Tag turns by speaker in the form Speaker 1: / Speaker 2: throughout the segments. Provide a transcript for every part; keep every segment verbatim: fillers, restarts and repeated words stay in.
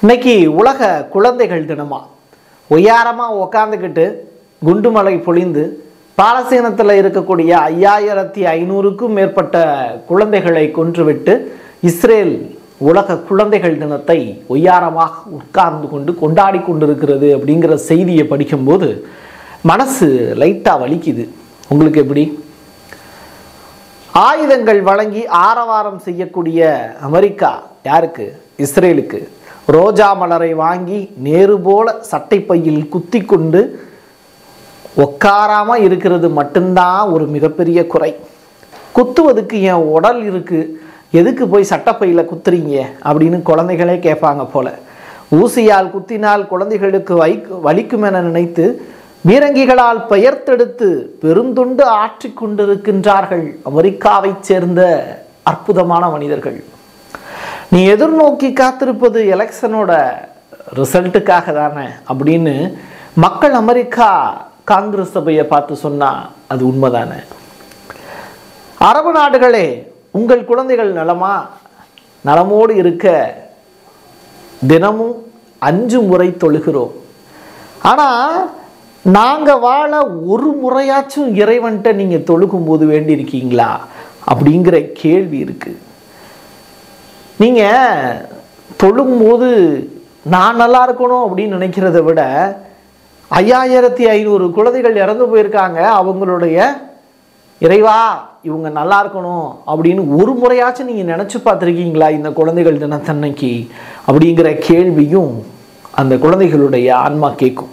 Speaker 1: இன்னைக்கு உலக குழந்தைகள் தினமா ஒய்யாரமாக உக்காந்துக்கிட்டு குண்டுமலை பொழிந்து பாலஸ்தீனத்தில் இருக்கக்கூடிய ஐயாயிரத்தி ஐநூறுக்கும் மேற்பட்ட குழந்தைகளை கொன்றுவிட்டு இஸ்ரேல் உலக குழந்தைகள் தினத்தை ஒய்யாரமாக உட்கார்ந்து கொண்டு கொண்டாடி கொண்டிருக்கிறது அப்படிங்கிற செய்தியை படிக்கும்போது மனசு லைட்டாக வலிக்குது. உங்களுக்கு எப்படி? ஆயுதங்கள் வழங்கி ஆரவாரம் செய்யக்கூடிய அமெரிக்கா யாருக்கு? இஸ்ரேலுக்கு. ரோஜா மலரை வாங்கி நேரு போல சட்டைப்பையில் குத்தி கொண்டு உட்காராம இருக்கிறது மட்டும்தான் ஒரு மிகப்பெரிய குறை. குத்துவதுக்கு என் உடல் இருக்கு, எதுக்கு போய் சட்டப்பையில குத்துறீங்க அப்படின்னு குழந்தைகளே கேட்பாங்க போல. ஊசியால் குத்தினால் குழந்தைகளுக்கு வை வலிக்கும் என நினைத்து பீரங்கிகளால் பெயர்த்தெடுத்து பெருந்தொண்டு ஆற்றி கொண்டிருக்கின்றார்கள் அமெரிக்காவை சேர்ந்த அற்புதமான மனிதர்கள். நீ எதிர்நோக்கி காத்திருப்பது எலெக்ஷனோட ரிசல்ட்டுக்காக தானே அப்படின்னு மக்கள் அமெரிக்கா காங்கிரஸ் சபையை பார்த்து சொன்னா அது உண்மைதானே? அரபு நாடுகளே, உங்கள் குழந்தைகள் நலமா? நலமோடு இருக்க தினமும் அஞ்சு முறை தொழுகிறோம். ஆனால் நாங்கள் வாழ ஒரு முறையாச்சும் இறைவன்ட்ட நீங்கள் தொழுகும் போது வேண்டியிருக்கீங்களா அப்படிங்கிற கேள்வி இருக்குது. நீங்கள் தொழும்போது நான் நல்லா இருக்கணும் அப்படின்னு நினைக்கிறத விட ஐயாயிரத்தி ஐநூறு குழந்தைகள் இறந்து போயிருக்காங்க, அவங்களுடைய இறைவா இவங்க நல்லா இருக்கணும் அப்படின்னு ஒரு முறையாச்சும் நீங்கள் நினச்சி பார்த்துருக்கீங்களா இந்த குழந்தைகள் தினத்தன்னைக்கு அப்படிங்கிற கேள்வியும் அந்த குழந்தைகளுடைய ஆன்மா கேட்கும்.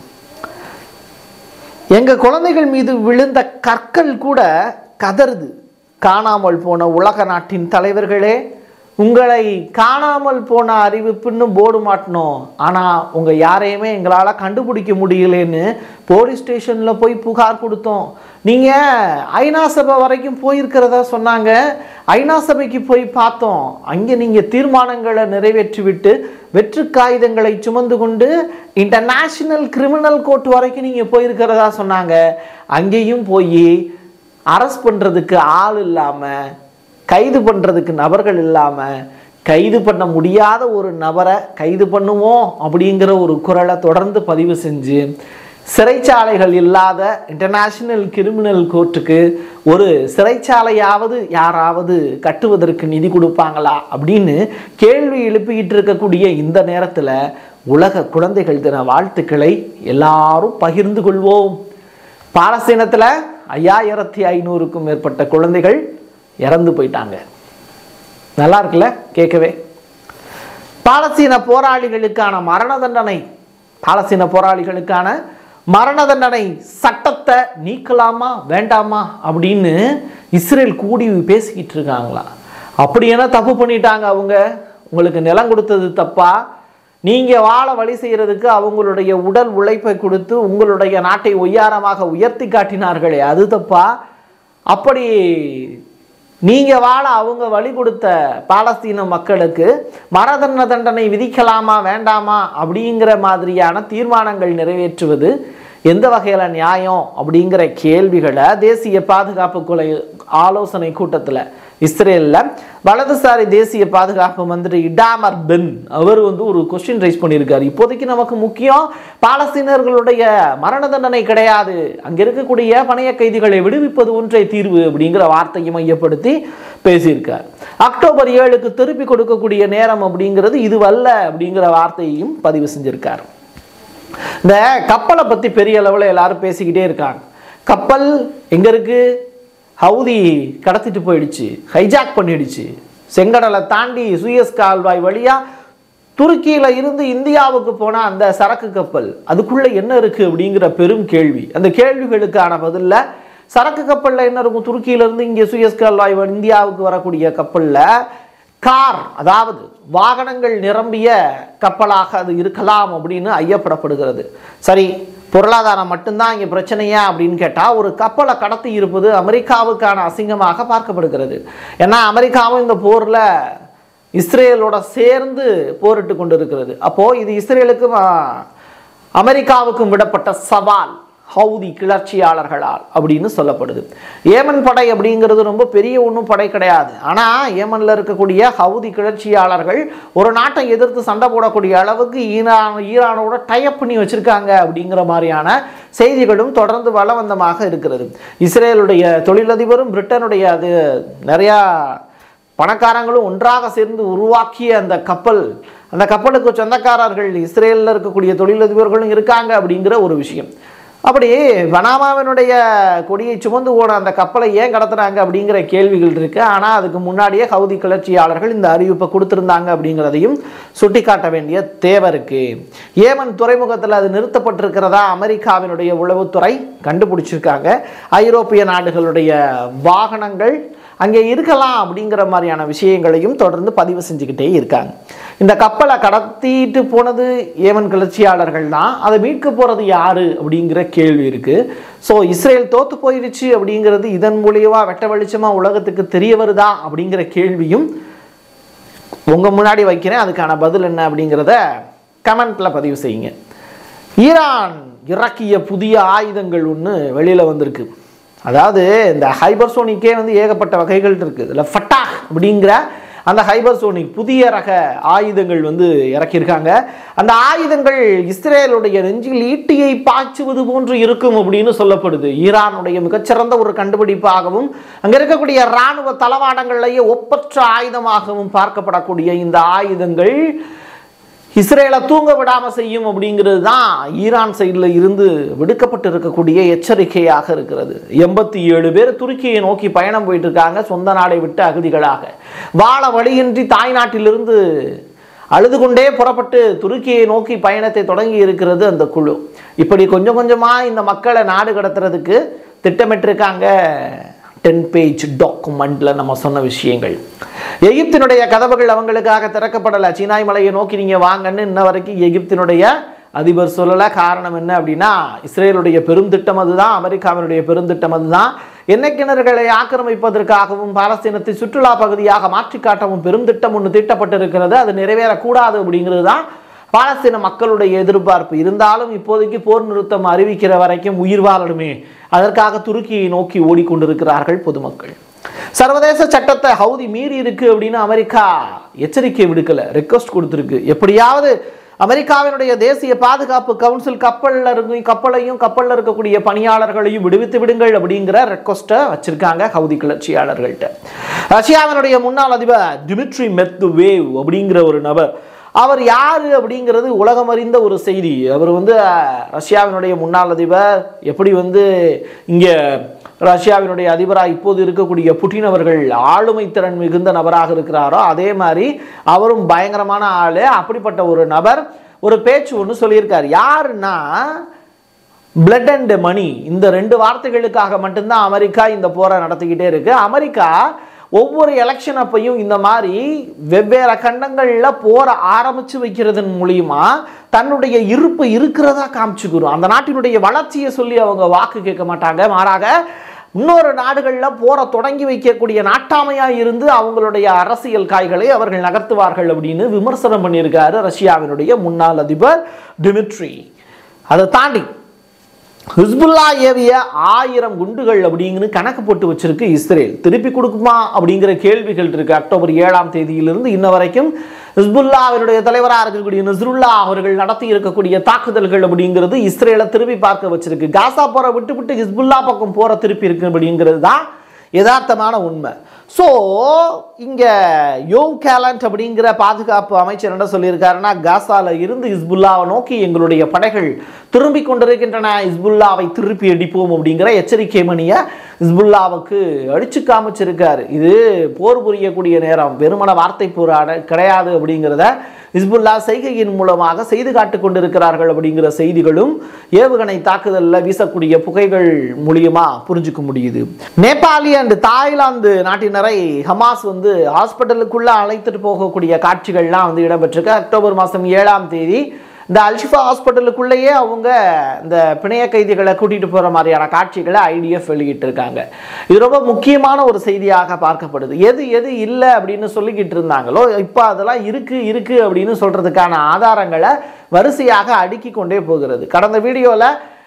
Speaker 1: எங்கள் குழந்தைகள் மீது விழுந்த கற்கள் கூட கதறுது. காணாமல் போன உலக நாட்டின் தலைவர்களே, உங்களை காணாமல் போன அறிவிப்புன்னு போர்டு மாட்டினோம், ஆனால் உங்கள் யாரையுமே எங்களால் கண்டுபிடிக்க முடியலன்னு போலீஸ் ஸ்டேஷனில் போய் புகார் கொடுத்தோம். நீங்கள் ஐநா சபை வரைக்கும் போயிருக்கிறதா சொன்னாங்க. ஐநா சபைக்கு போய் பார்த்தோம், அங்கே நீங்கள் தீர்மானங்களை நிறைவேற்றிவிட்டு வெற்று காகிதங்களை சுமந்து கொண்டு இன்டர்நேஷ்னல் கிரிமினல் கோர்ட் வரைக்கும் நீங்கள் போயிருக்கிறதா சொன்னாங்க. அங்கேயும் போய் அரெஸ்ட் பண்ணுறதுக்கு ஆள் இல்லாமல், கைது பண்ணுறதுக்கு நபர்கள் இல்லாமல், கைது பண்ண முடியாத ஒரு நபரை கைது பண்ணுவோம் அப்படிங்கிற ஒரு குரலை தொடர்ந்து பதிவு செஞ்சு சிறைச்சாலைகள் இல்லாத இன்டர்நேஷ்னல் கிரிமினல் கோர்ட்டுக்கு ஒரு சிறைச்சாலையாவது யாராவது கட்டுவதற்கு நிதி கொடுப்பாங்களா அப்படின்னு கேள்வி எழுப்பிக்கிட்டு இருக்கக்கூடிய இந்த நேரத்தில் உலக குழந்தைகள் தின வாழ்த்துக்களை எல்லாரும் பகிர்ந்து கொள்வோம். பாலஸ்தீனத்தில் ஐயாயிரத்தி ஐநூறுக்கும் மேற்பட்ட குழந்தைகள் இறந்து போயிட்டாங்க. நல்லா இருக்குல்ல கேட்கவே? பாலஸ்தீன போராளிகளுக்கான மரண தண்டனை பாலஸ்தீன போராளிகளுக்கான மரண தண்டனை சட்டத்தை நீக்கலாமா வேண்டாமா அப்படின்னு இஸ்ரேல் கூடி பேசிக்கிட்டு இருக்காங்களா? அப்படி என்ன தப்பு பண்ணிட்டாங்க அவங்க? உங்களுக்கு நிலம் கொடுத்தது தப்பா? நீங்கள் வாழ வழி செய்கிறதுக்கு அவங்களுடைய உடல் உழைப்பை கொடுத்து உங்களுடைய நாட்டை ஒய்யாரமாக உயர்த்தி காட்டினார்களே, அது தப்பா? அப்படி நீங்கள் வாழ அவங்க வழி கொடுத்த பாலஸ்தீன மக்களுக்கு மரண தண்டனை விதிக்கலாமா வேண்டாமா அப்படிங்கிற மாதிரியான தீர்மானங்கள் நிறைவேற்றுவது எந்த வகையில் நியாயம் அப்படிங்கிற கேள்விகளை தேசிய பாதுகாப்பு கொலை ஆலோசனை கூட்டத்தில் இஸ்ரேலில் வலதுசாரி தேசிய பாதுகாப்பு மந்திரி இடாமர் பென் அவர் வந்து ஒரு கொஸ்டின் ரைஸ் பண்ணியிருக்காரு. இப்போதைக்கு நமக்கு முக்கியம் பாலஸ்தீனர்களுடைய மரண தண்டனை கிடையாது, அங்கே இருக்கக்கூடிய பணைய கைதிகளை விடுவிப்பது ஒன்றே தீர்வு அப்படிங்கிற வார்த்தையை மையப்படுத்தி பேசியிருக்கார். அக்டோபர் ஏழுக்கு திருப்பி கொடுக்கக்கூடிய நேரம் அப்படிங்கிறது இதுவல்ல அப்படிங்கிற வார்த்தையையும் பதிவு செஞ்சிருக்கார். இந்த கப்பலை பற்றி பெரிய அளவில் எல்லாரும் பேசிக்கிட்டே இருக்காங்க. கப்பல் எங்கே இருக்கு? ஹவுதி கடத்திட்டு போயிடுச்சு, ஹைஜாக் பண்ணிடுச்சு. செங்கடலை தாண்டி சுயஸ் கால்வாய் வழியாக துருக்கியில் இருந்து இந்தியாவுக்கு போன அந்த சரக்கு கப்பல் அதுக்குள்ளே என்ன இருக்குது அப்படிங்கிற பெரும் கேள்வி. அந்த கேள்விகளுக்கான பதிலில் சரக்கு கப்பலில் என்ன இருக்கும்? துருக்கியிலேருந்து இங்கே சுயஸ் கால்வாய் இந்தியாவுக்கு வரக்கூடிய கப்பலில் கார், அதாவது வாகனங்கள் நிரம்பிய கப்பலாக அது இருக்கலாம் அப்படின்னு ஐயப்படப்படுகிறது. சரி, பொருளாதாரம் மட்டும்தான் இங்கே பிரச்சனையா அப்படின்னு கேட்டால் ஒரு கப்பலை கடத்தி இருப்பது அமெரிக்காவுக்கான அசிங்கமாக பார்க்கப்படுகிறது. ஏன்னா அமெரிக்காவும் இந்த போரில் இஸ்ரேலோட சேர்ந்து போரிட்டு கொண்டு இருக்கிறது. அப்போது இது இஸ்ரேலுக்கும் அமெரிக்காவுக்கும் விடப்பட்ட சவால். ஹவுதி கிளர்ச்சியாளர்களால் அப்படின்னு சொல்லப்படுது. ஏமன் படை அப்படிங்கிறது ரொம்ப பெரிய ஒன்றும் படை கிடையாது. ஆனால் ஏமனில் இருக்கக்கூடிய ஹவுதி கிளர்ச்சியாளர்கள் ஒரு நாட்டை எதிர்த்து சண்டை போடக்கூடிய அளவுக்கு ஈரான் ஈரானோட டைப் பண்ணி வச்சிருக்காங்க அப்படிங்கிற மாதிரியான செய்திகளும் தொடர்ந்து வலவந்தமாக இருக்கிறது. இஸ்ரேலுடைய தொழிலதிபரும் பிரிட்டனுடைய அது நிறையா பணக்காரங்களும் ஒன்றாக சேர்ந்து உருவாக்கிய அந்த கப்பல், அந்த கப்பலுக்கு சொந்தக்காரர்கள் இஸ்ரேலில் இருக்கக்கூடிய தொழிலதிபர்களும் இருக்காங்க அப்படிங்கிற ஒரு விஷயம். அப்படி பனாமாவினுடைய கொடியை சுமந்து போன அந்த கப்பலை ஏன் கடத்துறாங்க அப்படிங்கிற கேள்விகள் இருக்கு. ஆனால் அதுக்கு முன்னாடியே ஹவுதி கிளர்ச்சியாளர்கள் இந்த அறிவிப்பை கொடுத்துருந்தாங்க அப்படிங்கிறதையும் சுட்டிக்காட்ட வேண்டிய தேவை இருக்கு. ஏமன் துறைமுகத்தில் அது நிறுத்தப்பட்டிருக்கிறதா அமெரிக்காவினுடைய உளவுத்துறை கண்டுபிடிச்சிருக்காங்க. ஐரோப்பிய நாடுகளுடைய வாகனங்கள் அங்கே இருக்கலாம் அப்படிங்கிற மாதிரியான விஷயங்களையும் தொடர்ந்து பதிவு செஞ்சுக்கிட்டே இருக்காங்க. இந்த கப்பலை கடத்திட்டு போனது ஏமன் கிளர்ச்சியாளர்கள் தான். அதை மீட்க போகிறது யாரு அப்படிங்கிற கேள்வி இருக்கு. ஸோ இஸ்ரேல் தோத்து போயிடுச்சு அப்படிங்கிறது இதன் மூலியமா வெட்ட வெளிச்சமாக உலகத்துக்கு தெரிய வருதா அப்படிங்கிற கேள்வியும் உங்கள் முன்னாடி வைக்கிறேன். அதுக்கான பதில் என்ன அப்படிங்கிறத கமெண்ட்ல பதிவு செய்யுங்க. ஈரான் இறக்கிய புதிய ஆயுதங்கள் ஒன்று வெளியில் வந்திருக்கு. அதாவது இந்த ஹைபர்சோனிக்கே வந்து ஏகப்பட்ட வகைகள் இருக்குது. இதில் ஃபட்டாஹ் அப்படிங்கிற அந்த ஹைபர்சோனிக் புதிய ரக ஆயுதங்கள் வந்து இறக்கியிருக்காங்க. அந்த ஆயுதங்கள் இஸ்ரேலுடைய நெஞ்சில் ஈட்டியை பாய்ச்சுவது போன்று இருக்கும் அப்படின்னு சொல்லப்படுது. ஈரானுடைய மிகச்சிறந்த ஒரு கண்டுபிடிப்பாகவும் அங்கே இருக்கக்கூடிய இராணுவ தளவாடங்களையே ஒப்பற்ற ஆயுதமாகவும் பார்க்கப்படக்கூடிய இந்த ஆயுதங்கள் இஸ்ரேலை தூங்க விடாமல் செய்யும் அப்படிங்கிறது தான் ஈரான் சைடில் இருந்து விடுக்கப்பட்டு இருக்கக்கூடிய எச்சரிக்கையாக இருக்கிறது. எண்பத்தி ஏழு பேர் துருக்கியை நோக்கி பயணம் போயிட்டு இருக்காங்க, சொந்த நாடை விட்டு அகதிகளாக. வாழ வழியின்றி தாய்நாட்டிலிருந்து அழுது கொண்டே புறப்பட்டு துருக்கியை நோக்கி பயணத்தை தொடங்கி இருக்கிறது அந்த குழு. இப்படி கொஞ்சம் கொஞ்சமாக இந்த மக்களை நாடு கடத்துறதுக்கு திட்டமிட்டிருக்காங்க. டென் பேஜ் டாக்குமெண்ட்ல நம்ம சொன்ன விஷயங்கள். எகிப்தினுடைய கதவுகள் அவங்களுக்காக திறக்கப்படலை. சீனாய் மலையை நோக்கி நீங்க வாங்கன்னு இன்ன வரைக்கும் எகிப்தினுடைய அதிபர் சொல்லல. காரணம் என்ன அப்படின்னா இஸ்ரேலுடைய பெருந்திட்டம் அதுதான், அமெரிக்காவினுடைய பெருந்திட்டம் அதுதான். எண்ணெய் கிணறுகளை ஆக்கிரமிப்பதற்காகவும் பாலஸ்தீனத்தை சுற்றுலா பகுதியாக மாற்றி காட்டவும் பெருந்திட்டம் ஒன்று தீட்டப்பட்டிருக்கிறது. அது நிறைவேறக்கூடாது அப்படிங்கிறது தான் பாலஸ்தீன மக்களுடைய எதிர்பார்ப்பு. இருந்தாலும் இப்போதைக்கு போர் நிறுத்தம் அறிவிக்கிற வரைக்கும் உயிர் வாழணுமே, அதற்காக துருக்கியை நோக்கி ஓடிக்கொண்டிருக்கிறார்கள் பொதுமக்கள். சர்வதேச சட்டத்தை ஹவுதி மீறி இருக்கு அப்படின்னு அமெரிக்கா எச்சரிக்கை விடுக்கல, ரெக்வஸ்ட் கொடுத்திருக்கு. எப்படியாவது அமெரிக்காவினுடைய தேசிய பாதுகாப்பு கவுன்சில் கப்பல்ல இருக்கு கப்பலையும் கப்பல்ல இருக்கக்கூடிய பணியாளர்களையும் விடுவித்து விடுங்கள் அப்படிங்கிற ரெக்வஸ்ட்டை வச்சிருக்காங்க ஹவுதி கிளர்ச்சியாளர்கள்ட்ட. ரஷ்யாவினுடைய முன்னாள் அதிபர் டிமிட்ரி மெத்வேவ் அப்படிங்கிற ஒரு நபர், அவர் யாரு அப்படிங்கிறது உலகம் அறிந்த ஒரு செய்தி. அவர் வந்து ரஷ்யாவினுடைய முன்னாள் அதிபர். எப்படி வந்து இங்க ரஷ்யாவினுடைய அதிபராக இப்போது இருக்கக்கூடிய புட்டின் அவர்கள் ஆளுமை திறன் மிகுந்த நபராக இருக்கிறாரோ அதே மாதிரி அவரும் பயங்கரமான ஆளு. அப்படிப்பட்ட ஒரு நபர் ஒரு பேச்சு ஒன்று சொல்லியிருக்கார். யாருன்னா பிளட் அண்ட் மணி, இந்த ரெண்டு வார்த்தைகளுக்காக மட்டும்தான் அமெரிக்கா இந்த போரை நடத்திக்கிட்டே இருக்கு. அமெரிக்கா ஒவ்வொரு எலெக்ஷன் அப்பையும் இந்த மாதிரி வெவ்வேறு கண்டங்களில் போற ஆரம்பிச்சு வைக்கிறதன் மூலியமா தன்னுடைய இருப்பு இருக்கிறதா காமிச்சுக்கிறோம். அந்த நாட்டினுடைய வளர்ச்சியை சொல்லி அவங்க வாக்கு கேட்க மாட்டாங்க, மாறாக இன்னொரு நாடுகளில் போற தொடங்கி வைக்கக்கூடிய நாட்டாமையா இருந்து அவங்களுடைய அரசியல் காய்களை அவர்கள் நகர்த்துவார்கள் அப்படின்னு விமர்சனம் பண்ணியிருக்காரு ரஷ்யாவினுடைய முன்னாள் அதிபர் டிமிட்ரி. அதை தாண்டி ஹெஸ்புல்லா ஏவிய ஆயிரம் குண்டுகள் அப்படிங்கிற கணக்கு போட்டு வச்சிருக்கு இஸ்ரேல். திருப்பி கொடுக்குமா அப்படிங்கிற கேள்விகள் இருக்கு. அக்டோபர் ஏழாம் தேதியிலிருந்து இன்ன வரைக்கும் ஹெஸ்புல்லாவினுடைய தலைவராக இருக்கக்கூடிய நஸ்ருல்லா அவர்கள் நடத்தி இருக்கக்கூடிய தாக்குதல்கள் அப்படிங்கிறது இஸ்ரேலை திருப்பி பார்க்க வச்சிருக்கு. காசா போற விட்டு விட்டு ஹெஸ்புல்லா பக்கம் போற திருப்பி இருக்கு அப்படிங்கிறது தான் யதார்த்தமான உண்மை. ஸோ இங்கே யோவ் கேலண்ட் அப்படிங்கிற பாதுகாப்பு அமைச்சர் என்ன சொல்லியிருக்காருன்னா, காசால இருந்து ஹிஸ்புல்லாவை நோக்கி எங்களுடைய படைகள் திரும்பி கொண்டிருக்கின்றன, ஹிஸ்புல்லாவை திருப்பி அடிப்போம் அப்படிங்கிற எச்சரிக்கை மணியை ஹிஸ்புல்லாவுக்கு அடிச்சு காமிச்சிருக்காரு. இது போர் புரியக்கூடிய நேரம், வெறுமன வார்த்தை போர் கிடையாது அப்படிங்கிறத ஹிஸ்புல்லா செய்கையின் மூலமாக செய்து காட்டிக் கொண்டிருக்கிறார்கள் அப்படிங்கிற செய்திகளும் ஏவுகணை தாக்குதலில் வீசக்கூடிய புகைகள் மூலியமா புரிஞ்சுக்க முடியுது. நேபாளி அண்ட் தாய்லாந்து நாட்டினரை ஹமாஸ் வந்து ஹாஸ்பிட்டலுக்குள்ள அழைத்துட்டு போகக்கூடிய காட்சிகள்லாம் வந்து இடம்பெற்றிருக்கு. அக்டோபர் மாதம் ஏழாம் தேதி இந்த அல்ஷிஃபா ஹாஸ்பிட்டலுக்குள்ளேயே அவங்க இந்த பிணைய கைதிகளை கூட்டிட்டு போற மாதிரியான காட்சிகளை ஐடிஎஃப் வெளியிட்டு இருக்காங்க. இது ரொம்ப முக்கியமான ஒரு செய்தியாக பார்க்கப்படுது. எது எது இல்லை அப்படின்னு சொல்லிக்கிட்டு இருந்தாங்களோ இப்போ அதெல்லாம் இருக்கு இருக்கு அப்படின்னு சொல்றதுக்கான ஆதாரங்களை வரிசையாக அடுக்கி கொண்டே போகிறது. கடந்த வீடியோவில்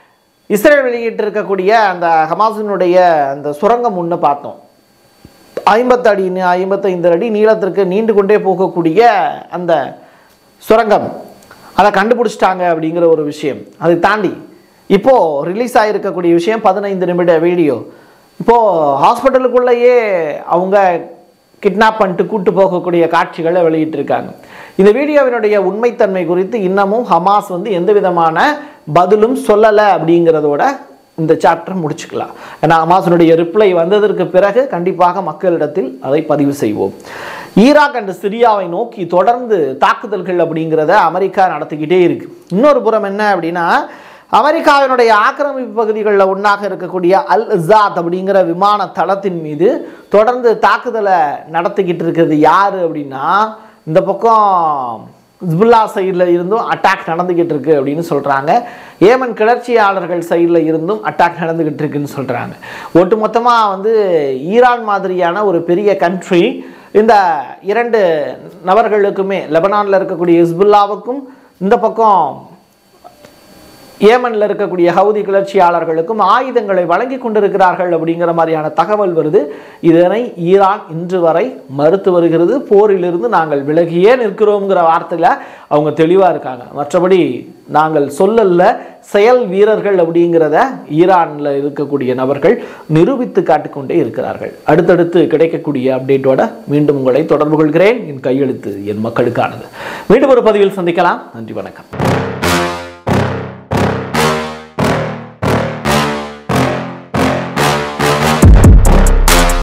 Speaker 1: இஸ்ரேல் வெளியிட்டிருக்கக்கூடிய அந்த ஹமாஸினுடைய அந்த சுரங்கம் ஒன்று பார்த்தோம். ஐம்பத்து அடி ஐம்பத்தைந்து அடி நீளத்திற்கு நீண்டு கொண்டே போகக்கூடிய அந்த சுரங்கம், அதை கண்டுபிடிச்சிட்டாங்க அப்படிங்கிற ஒரு விஷயம். அதை தாண்டி இப்போது ரிலீஸ் ஆகிருக்கக்கூடிய விஷயம் பதினைந்து நிமிட வீடியோ. இப்போது ஹாஸ்பிட்டலுக்குள்ளேயே அவங்க கிட்னாப் பண்ணிட்டு கூட்டு போகக்கூடிய காட்சிகளை வெளியிட்டிருக்காங்க. இந்த வீடியோவினுடைய உண்மைத்தன்மை குறித்து இன்னமும் ஹமாஸ் வந்து எந்த விதமான பதிலும் சொல்லலை அப்படிங்கிறதோட இந்த சாப்டர் முடிச்சுக்கலாம். ஏன்னா ஹமாஸினுடைய ரிப்ளை வந்ததற்கு பிறகு கண்டிப்பாக மக்களிடத்தில் அதை பதிவு செய்வோம். ஈராக் அண்ட் சிரியாவை நோக்கி தொடர்ந்து தாக்குதல்கள் அப்படிங்கிறத அமெரிக்கா நடத்திக்கிட்டே இருக்கு. இன்னொரு புறம் என்ன அப்படின்னா, அமெரிக்காவினுடைய ஆக்கிரமிப்பு பகுதிகளில் ஒன்றாக இருக்கக்கூடிய அல் அசாத் அப்படிங்கிற விமான தளத்தின் மீது தொடர்ந்து தாக்குதலை நடத்திக்கிட்டு இருக்கிறது யாரு அப்படின்னா, இந்த பக்கம் ஹெஸ்புல்லாஹ் சைடில் இருந்தும் அட்டாக் நடந்துக்கிட்டு இருக்கு அப்படின்னு சொல்கிறாங்க. ஏமன் கிளர்ச்சியாளர்கள் சைடில் இருந்தும் அட்டாக் நடந்துக்கிட்டு இருக்குன்னு சொல்கிறாங்க. ஒட்டுமொத்தமாக வந்து ஈரான் மாதிரியான ஒரு பெரிய கண்ட்ரி இந்த இரண்டு நபர்களுக்குமே, லெபனானில் இருக்கக்கூடிய ஹெஸ்புல்லாவுக்கும் இந்த பக்கம் ஏமனில் இருக்கக்கூடிய ஹவுதி கிளர்ச்சியாளர்களுக்கும் ஆயுதங்களை வழங்கி கொண்டிருக்கிறார்கள் அப்படிங்கிற மாதிரியான தகவல் வருது. இதனை ஈரான் இன்று வரை மறுத்து வருகிறது. போரிலிருந்து நாங்கள் விலகியே நிற்கிறோங்கிற வார்த்தையில் அவங்க தெளிவாக இருக்காங்க. மற்றபடி நாங்கள் சொல்லல செயல் வீரர்கள் அப்படிங்கிறத ஈரானில் இருக்கக்கூடிய நபர்கள் நிரூபித்து காட்டிக்கொண்டே இருக்கிறார்கள். அடுத்தடுத்து கிடைக்கக்கூடிய அப்டேட்டோட மீண்டும் உங்களை தொடர்பு கொள்கிறேன். என் கையெழுத்து என் மக்களுக்கானது. மீண்டும் ஒரு பதிவில் சந்திக்கலாம். நன்றி, வணக்கம்.